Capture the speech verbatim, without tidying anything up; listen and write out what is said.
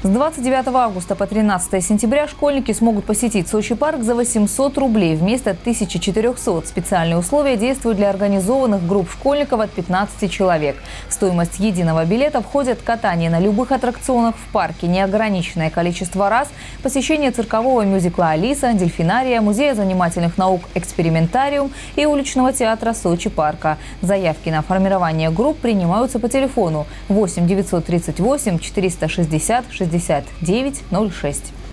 С двадцать девятого августа по тринадцатое сентября школьники смогут посетить Сочи парк за восемьсот рублей вместо тысячи четырёхсот. Специальные условия действуют для организованных групп школьников от пятнадцати человек. В стоимость единого билета входят катание на любых аттракционах в парке, неограниченное количество раз, посещение циркового мюзикла «Алиса», дельфинария, музея занимательных наук «Экспериментариум» и уличного театра Сочи парка. Заявки на формирование групп принимаются по телефону восемь девятьсот тридцать восемь четыреста шестьдесят шестьдесят девять ноль шесть.